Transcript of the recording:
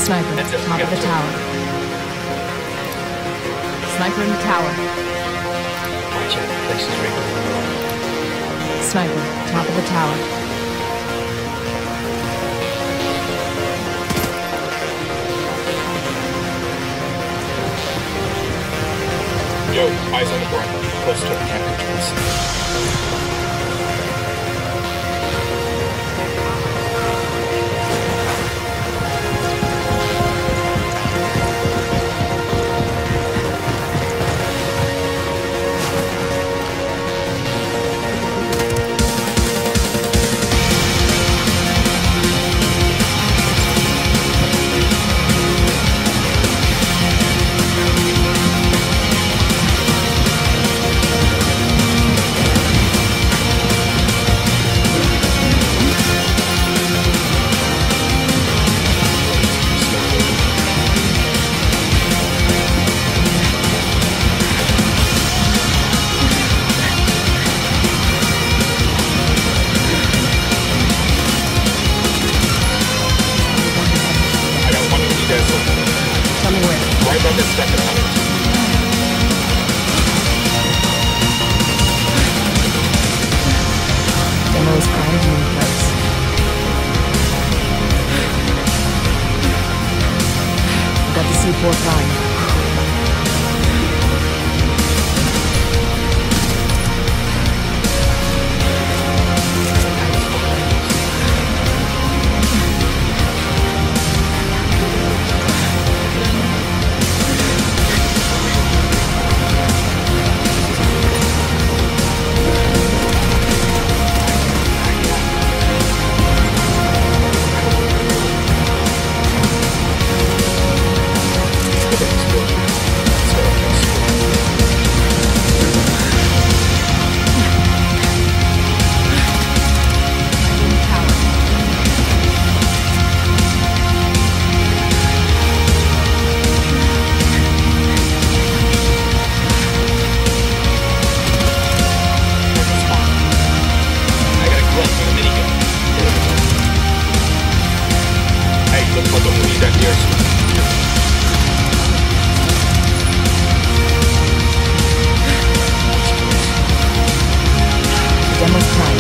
Sniper, That's it. top of the tower. Sniper in the tower. Watch out, place is rigged. Sniper, top of the tower. Yo, eyes on the board. Close to the camp entrance. Tell me where. Right above the second house. Demo's finally in place. Got the C4 flying. Demo's flying.